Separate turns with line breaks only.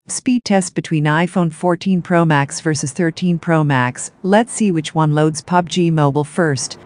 Speed test between iPhone 14 Pro Max versus 13 Pro Max. Let's see which one loads PUBG Mobile first.